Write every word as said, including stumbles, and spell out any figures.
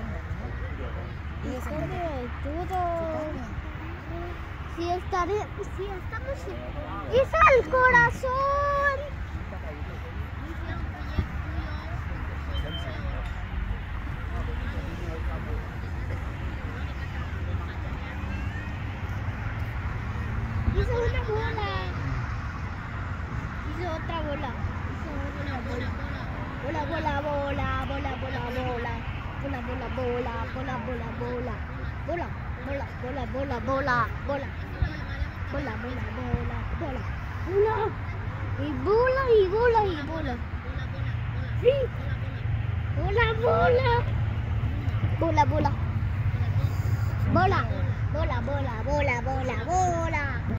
Y está de todo. Si está de, si estamos en... ¡Es al corazón! Hizo una bola. Hizo otra bola. Hizo otra bola. Bola, bola, bola, bola, bola, bola. Bola, bola, bola, bola, bola, bola. Bola, bola, bola, bola, bola, bola. Bola, bola, bola, bola. Bola. Y bola, y bola, y bola. Sí. Bola, bola. Bola, bola. Bola. Bola, bola, bola, bola, bola.